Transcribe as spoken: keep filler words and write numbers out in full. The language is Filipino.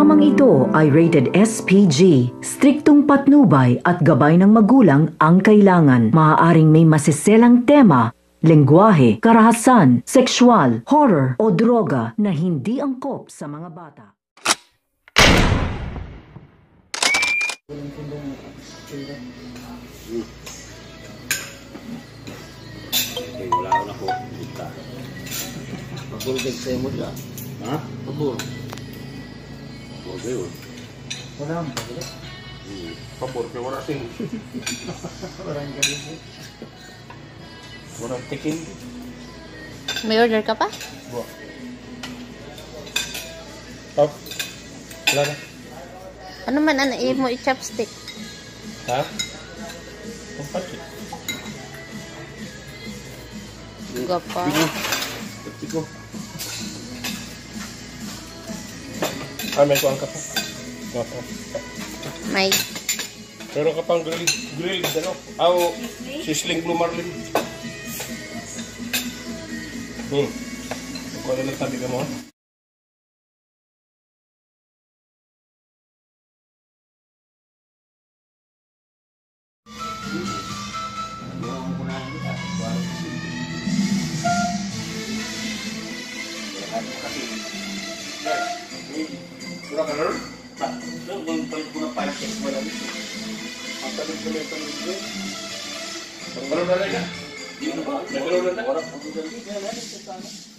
Programang ito ay rated S P G. Striktong patnubay at gabay ng magulang ang kailangan. Maaaring may masiselang tema, lengguwahe, karahasan, sexual, horror o droga na hindi angkop sa mga bata. Okay, wala ko na po. Pabulgag sa'yo mo dyan. Ha? Pabul. Okay, yun. Wala ang pabul. Hmm. Pabor, kaya wala sing. Walang galing po. Walang tikin. May order ka pa? Buwa. Top. Wala na. Ano man ano mo i-chopstick? Ha? Pampatid. Gapa. Tigo. Ah, may kuwang ka pa. Gapa. May. Pero kapang grill, grill, ano? Aw, sisling blue marlin. Hmm. Kung ano lang sabi ka mo? Kurang kalor? Tak, itu untuk guna pancake malam itu. Masa itu boleh terus. Kalau ada kan? Ini apa? Kalau ada orang, aku jadi dia ada di sana.